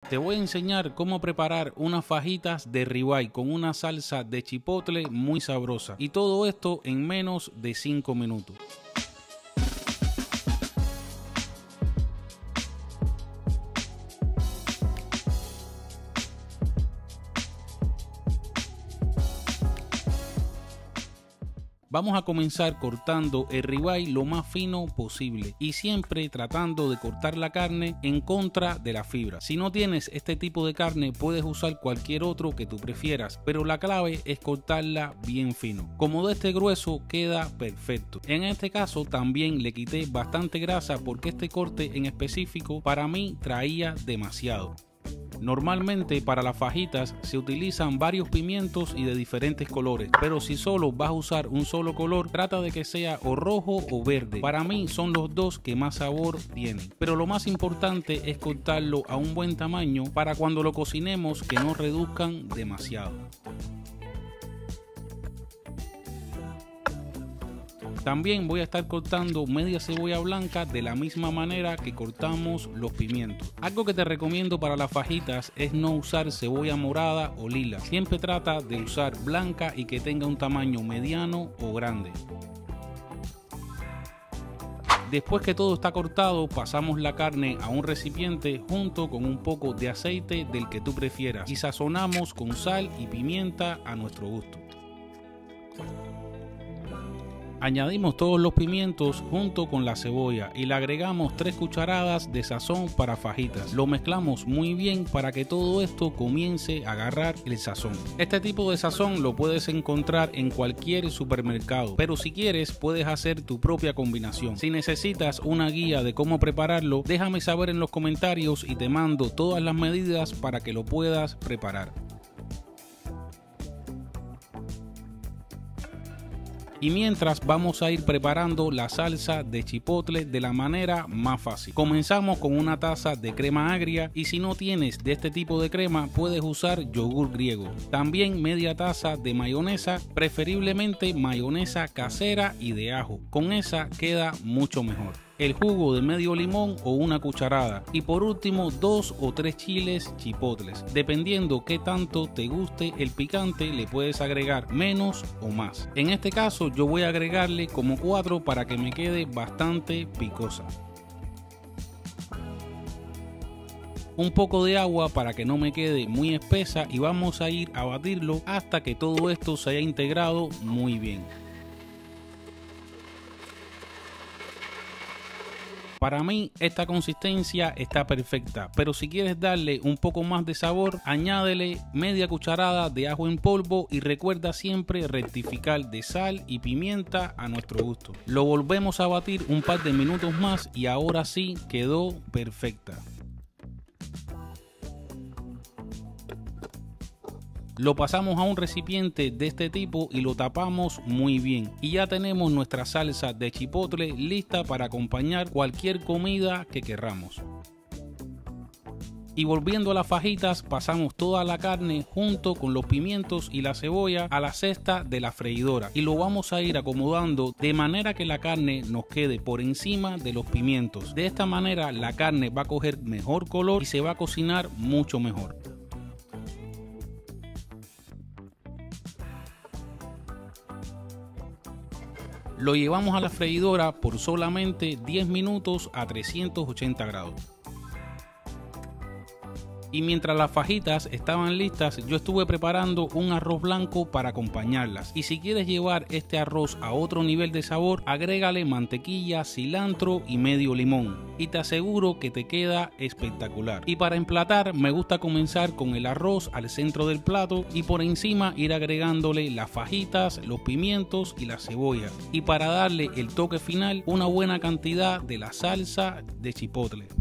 Te voy a enseñar cómo preparar unas fajitas de ribeye con una salsa de chipotle muy sabrosa, y todo esto en menos de 5 minutos. Vamos a comenzar cortando el ribeye lo más fino posible y siempre tratando de cortar la carne en contra de la fibra. Si no tienes este tipo de carne, puedes usar cualquier otro que tú prefieras, pero la clave es cortarla bien fino. Como de este grueso queda perfecto. En este caso también le quité bastante grasa porque este corte en específico para mí traía demasiado. Normalmente para las fajitas se utilizan varios pimientos y de diferentes colores, pero si solo vas a usar un solo color, trata de que sea o rojo o verde. Para mí son los dos que más sabor tienen, pero lo más importante es cortarlo a un buen tamaño para cuando lo cocinemos que no reduzcan demasiado. También voy a estar cortando media cebolla blanca de la misma manera que cortamos los pimientos. Algo que te recomiendo para las fajitas es no usar cebolla morada o lila. Siempre trata de usar blanca y que tenga un tamaño mediano o grande. Después que todo está cortado, pasamos la carne a un recipiente junto con un poco de aceite del que tú prefieras y sazonamos con sal y pimienta a nuestro gusto. Añadimos todos los pimientos junto con la cebolla y le agregamos 3 cucharadas de sazón para fajitas. Lo mezclamos muy bien para que todo esto comience a agarrar el sazón. Este tipo de sazón lo puedes encontrar en cualquier supermercado, pero si quieres puedes hacer tu propia combinación. Si necesitas una guía de cómo prepararlo, déjame saber en los comentarios y te mando todas las medidas para que lo puedas preparar. Y mientras vamos a ir preparando la salsa de chipotle de la manera más fácil. Comenzamos con una taza de crema agria y si no tienes de este tipo de crema puedes usar yogur griego. También media taza de mayonesa, preferiblemente mayonesa casera y de ajo. Con esa queda mucho mejor. El jugo de medio limón o una cucharada y por último 2 o 3 chiles chipotles. Dependiendo qué tanto te guste el picante le puedes agregar menos o más. En este caso yo voy a agregarle como 4 para que me quede bastante picosa. Un poco de agua para que no me quede muy espesa y vamos a ir a batirlo hasta que todo esto se haya integrado muy bien. Para mí esta consistencia está perfecta, pero si quieres darle un poco más de sabor, añádele media cucharada de ajo en polvo y recuerda siempre rectificar de sal y pimienta a nuestro gusto. Lo volvemos a batir un par de minutos más y ahora sí quedó perfecta. Lo pasamos a un recipiente de este tipo y lo tapamos muy bien. Y ya tenemos nuestra salsa de chipotle lista para acompañar cualquier comida que querramos. Y volviendo a las fajitas, pasamos toda la carne junto con los pimientos y la cebolla a la cesta de la freidora. Y lo vamos a ir acomodando de manera que la carne nos quede por encima de los pimientos. De esta manera la carne va a coger mejor color y se va a cocinar mucho mejor. Lo llevamos a la freidora por solamente 10 minutos a 380 grados. Y mientras las fajitas estaban listas, yo estuve preparando un arroz blanco para acompañarlas. Y si quieres llevar este arroz a otro nivel de sabor, agrégale mantequilla, cilantro y medio limón. Y te aseguro que te queda espectacular. Y para emplatar, me gusta comenzar con el arroz al centro del plato y por encima ir agregándole las fajitas, los pimientos y la cebolla. Y para darle el toque final, una buena cantidad de la salsa de chipotle.